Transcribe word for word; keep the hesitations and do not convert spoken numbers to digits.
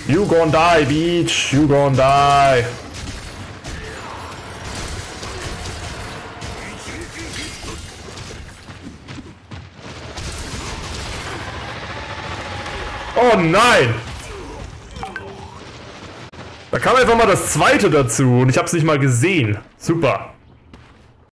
You gon' die, Beach. You gon' die. Oh nein! Da kam einfach mal das zweite dazu und ich habe es nicht mal gesehen. Super.